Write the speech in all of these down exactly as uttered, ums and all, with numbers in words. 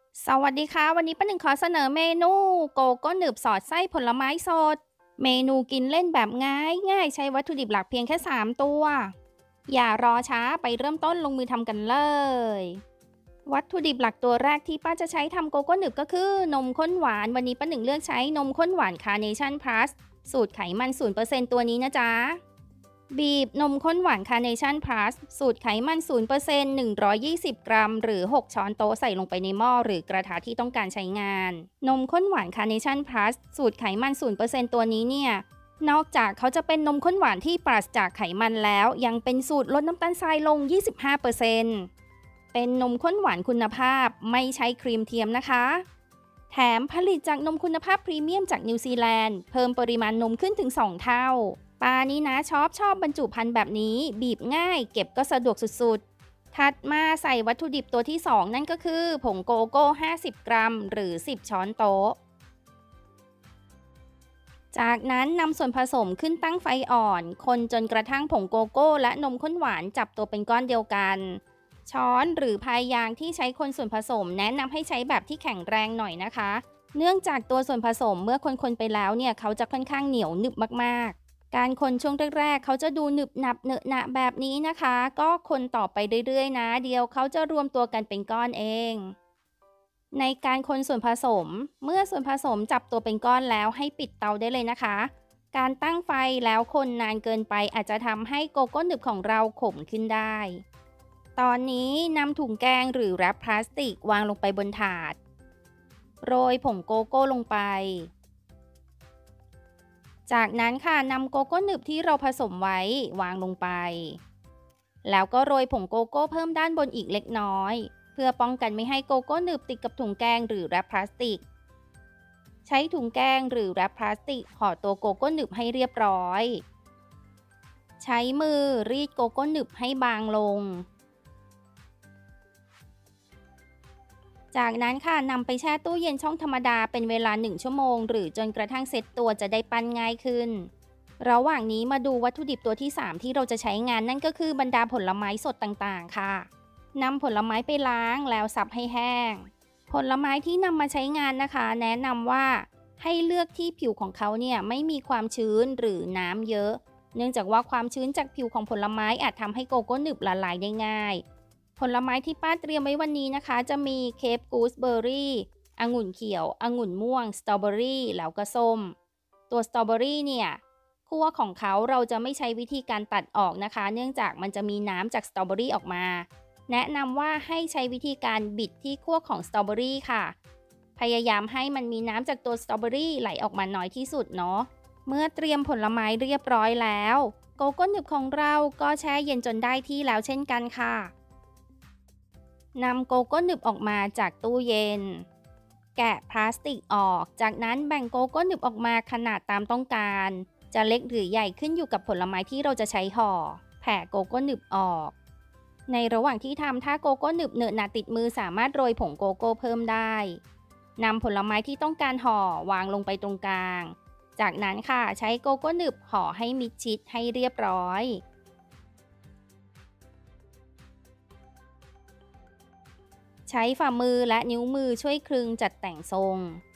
สวัสดีค่ะวันนี้ป้าหนึ่งขอเสนอเมนูโกโก้หนึบสอดไส้ผลไม้สดเมนูกินเล่นแบบง่ายง่ายใช้วัตถุดิบหลักเพียงแค่สามตัวอย่ารอช้าไปเริ่มต้นลงมือทำกันเลยวัตถุดิบหลักตัวแรกที่ป้าจะใช้ทำโกโก้หนึบก็คือนมข้นหวานวันนี้ป้าหนึ่งเลือกใช้นมข้นหวานคาร์เนชั่นพลัสสูตรไขมันศูนย์เปอร์เซ็นต์ตัวนี้นะจ๊ะ บีบนมข้นหวานคาร์เนชั่นพลัสสูตรไขมันศูนย์เปอร์เซ็นต์ หนึ่งร้อยยี่สิบกรัมหรือหกช้อนโต๊ะใส่ลงไปในหม้อหรือกระทะที่ต้องการใช้งานนมข้นหวานคาร์เนชั่นพลัสสูตรไขมันศูนย์เปอร์เซ็นต์ตัวนี้เนี่ยนอกจากเขาจะเป็นนมข้นหวานที่ปราศจากไขมันแล้วยังเป็นสูตรลดน้ำตาลทรายลง ยี่สิบห้าเปอร์เซ็นต์ เป็นนมข้นหวานคุณภาพไม่ใช้ครีมเทียมนะคะแถมผลิตจากนมคุณภาพพรีเมียมจากนิวซีแลนด์เพิ่มปริมาณนมขึ้นถึงสองเท่า ปลานี้นะชอบชอบบรรจุภัณฑ์แบบนี้บีบง่ายเก็บก็สะดวกสุดๆถัดมาใส่วัตถุดิบตัวที่สองนั่นก็คือผงโกโก้ห้าสิบกรัมหรือสิบช้อนโต๊ะจากนั้นนำส่วนผสมขึ้นตั้งไฟอ่อนคนจนกระทั่งผงโกโก้และนมข้นหวานจับตัวเป็นก้อนเดียวกันช้อนหรือพายยางที่ใช้คนส่วนผสมแนะนำให้ใช้แบบที่แข็งแรงหน่อยนะคะเนื่องจากตัวส่วนผสมเมื่อคนๆไปแล้วเนี่ยเขาจะค่อนข้างเหนียวหนึบมากๆ การคนช่วงแรกๆเขาจะดูหนึบหนับเหนอะหนะแบบนี้นะคะก็คนต่อไปเรื่อยๆนะเดี๋ยวเขาจะรวมตัวกันเป็นก้อนเองในการคนส่วนผสมเมื่อส่วนผสมจับตัวเป็นก้อนแล้วให้ปิดเตาได้เลยนะคะการตั้งไฟแล้วคนนานเกินไปอาจจะทำให้โกโก้หนึบของเราขมขึ้นได้ตอนนี้นำถุงแกงหรือแรปพลาสติกวางลงไปบนถาดโรยผงโกโก้ลงไป จากนั้นค่ะนำโกโก้หนึบที่เราผสมไว้วางลงไปแล้วก็โรยผงโกโก้เพิ่มด้านบนอีกเล็กน้อยเพื่อป้องกันไม่ให้โกโก้หนึบติดกับถุงแกงหรือแรปพลาสติกใช้ถุงแกงหรือแรปพลาสติกห่อตัวโกโก้หนึบให้เรียบร้อยใช้มือรีดโกโก้หนึบให้บางลงจากนั้นค่ะนำไปแช่ตู้เย็นช่องธรรมดาเป็นเวลาหนึ่งชั่วโมงหรือจนกระทั่งเซ็ตตัวจะได้ปั้นง่ายขึ้น ระหว่างนี้มาดูวัตถุดิบตัวที่สามที่เราจะใช้งานนั่นก็คือบรรดาผลไม้สดต่างๆค่ะนำผลไม้ไปล้างแล้วซับให้แห้งผลไม้ที่นำมาใช้งานนะคะแนะนำว่าให้เลือกที่ผิวของเขาเนี่ยไม่มีความชื้นหรือน้ำเยอะเนื่องจากว่าความชื้นจากผิวของผลไม้อาจทำให้โกโก้หนึบละลายได้ง่ายผลไม้ที่ป้าเตรียมไว้วันนี้นะคะจะมีเคปกูสเบอร์รี่องุ่นเขียวองุ่นม่วงสตรอเบอรี่แล้วก็ส้มตัวสตรอเบอรี่เนี่ย คั่วของเขาเราจะไม่ใช้วิธีการตัดออกนะคะเนื่องจากมันจะมีน้ำจากสตรอเบอรี่ออกมาแนะนำว่าให้ใช้วิธีการบิดที่คั่วของสตรอเบอรี่ค่ะพยายามให้มันมีน้ำจากตัวสตรอเบอรี่ไหลออกมาน้อยที่สุดเนาะเมื่อเตรียมผลไม้เรียบร้อยแล้วโกโก้หนึบของเราก็แช่เย็นจนได้ที่แล้วเช่นกันค่ะนำโกโก้หนึบออกมาจากตู้เย็นแกะพลาสติกออกจากนั้นแบ่งโกโก้หนึบออกมาขนาดตามต้องการ จะเล็กหรือใหญ่ขึ้นอยู่กับผลไม้ที่เราจะใช้ห่อแผ่โกโก้หนึบออกในระหว่างที่ทำถ้าโกโก้หนึบเหนอะหนะติดมือสามารถโรยผงโกโก้เพิ่มได้นำผลไม้ที่ต้องการห่อวางลงไปตรงกลางจากนั้นค่ะใช้โกโก้หนึบห่อให้มิดชิดให้เรียบร้อยใช้ฝ่ามือและนิ้วมือช่วยคลึงจัดแต่งทรง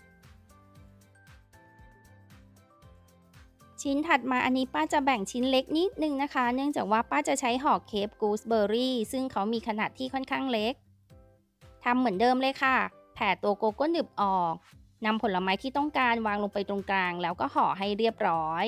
ชิ้นถัดมาอันนี้ป้าจะแบ่งชิ้นเล็กนิดนึงนะคะเนื่องจากว่าป้าจะใช้ห่อเคปกูสเบอร์รี่ซึ่งเขามีขนาดที่ค่อนข้างเล็กทำเหมือนเดิมเลยค่ะแผ่ตัวโกโก้หนึบออกนำผลไม้ที่ต้องการวางลงไปตรงกลางแล้วก็ห่อให้เรียบร้อย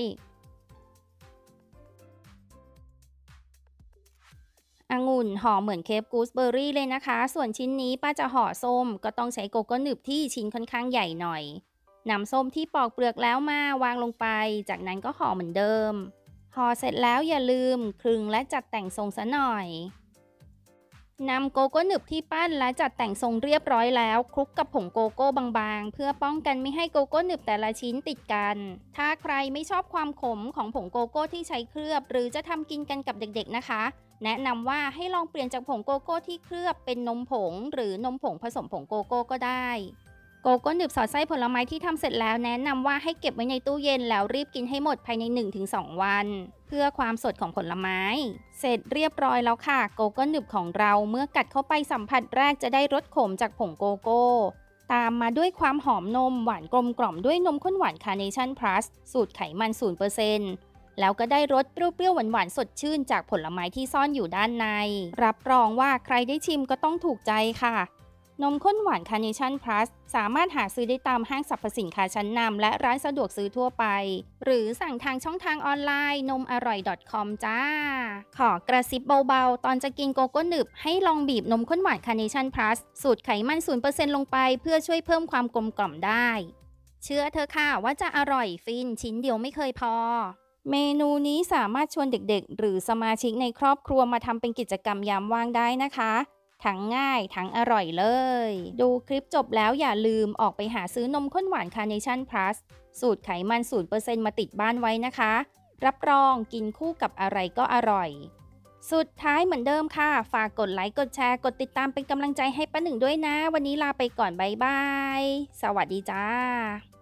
องุ่นห่อเหมือนเคปกูสเบอร์รี่เลยนะคะส่วนชิ้นนี้ป้าจะห่อส้มก็ต้องใช้โกโก้หนึบที่ชิ้นค่อนข้างใหญ่หน่อยนำส้มที่ปอกเปลือกแล้วมาวางลงไปจากนั้นก็ห่อเหมือนเดิม ห่อเสร็จแล้วอย่าลืมคลึงและจัดแต่งทรงซะหน่อยนำโกโก้หนึบที่ปั้นและจัดแต่งทรงเรียบร้อยแล้วคลุกกับผงโกโก้บางๆเพื่อป้องกันไม่ให้โกโก้หนึบแต่ละชิ้นติดกันถ้าใครไม่ชอบความขมของผงโกโก้ที่ใช้เคลือบหรือจะทำกินกันกับเด็กๆนะคะแนะนำว่าให้ลองเปลี่ยนจากผงโกโก้ที่เคลือบเป็นนมผงหรือนมผงผสมผงโกโก้ก็ได้โกโก้หนึบสอดไส้ผลไม้ที่ทำเสร็จแล้วแนะนำว่าให้เก็บไว้ในตู้เย็นแล้วรีบกินให้หมดภายในหนึ่งถึงสองวันเพื่อความสดของผลไม้เสร็จเรียบร้อยแล้วค่ะโกโก้หนึบของเราเมื่อกัดเข้าไปสัมผัสแรกจะได้รสขมจากผงโกโก้ตามมาด้วยความหอมนมหวานกลมกล่อมด้วยนมข้นหวานคาร์เนชั่นพลัสสูตรไขมัน ศูนย์เปอร์เซ็นต์ แล้วก็ได้รสเปรี้ยวๆหวานๆสดชื่นจากผลไม้ที่ซ่อนอยู่ด้านในรับรองว่าใครได้ชิมก็ต้องถูกใจค่ะนมข้นหวานคาร์เนชั่นพลัสสามารถหาซื้อได้ตามห้างสรรพสินค้าชั้นนำและร้านสะดวกซื้อทั่วไปหรือสั่งทางช่องทางออนไลน์นมอร่อย .com จ้าขอกระซิบเบาๆตอนจะกินโกโก้หนึบให้ลองบีบนมข้นหวานคาร์เนชั่นพลัสสูตรไขมัน ศูนย์เปอร์เซ็นต์ ลงไปเพื่อช่วยเพิ่มความกลมกล่อมได้เชื่อเธอค่ะว่าจะอร่อยฟินชิ้นเดียวไม่เคยพอเมนูนี้สามารถชวนเด็กๆหรือสมาชิกในครอบครัวมาทำเป็นกิจกรรมยามว่างได้นะคะทั้งง่ายทั้งอร่อยเลยดูคลิปจบแล้วอย่าลืมออกไปหาซื้อนมข้นหวานคาร์เนชั่นพลัสสูตรไขมัน ศูนย์เปอร์เซ็นต์ มาติดบ้านไว้นะคะรับรองกินคู่กับอะไรก็อร่อยสุดท้ายเหมือนเดิมค่ะฝากกดไลค์กดแชร์กดติดตามเป็นกำลังใจให้ป้าหนึ่งด้วยนะวันนี้ลาไปก่อนบ๊ายบายสวัสดีจ้า